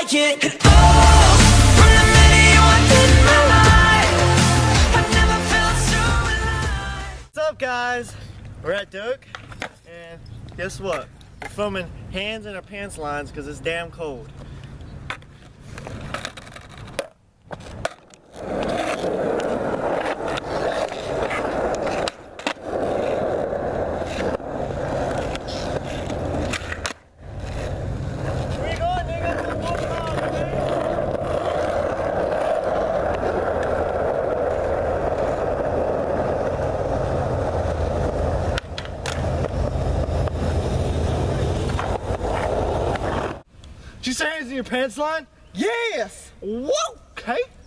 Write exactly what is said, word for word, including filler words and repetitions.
take it at all. From the minute you walked in my life, I've never felt so alive. What's up, guys? We're at Duke, and guess what? We're filming hands in our pants lines because it's damn cold. Did you say hands in your pants line? Yes! Whoa! Okay.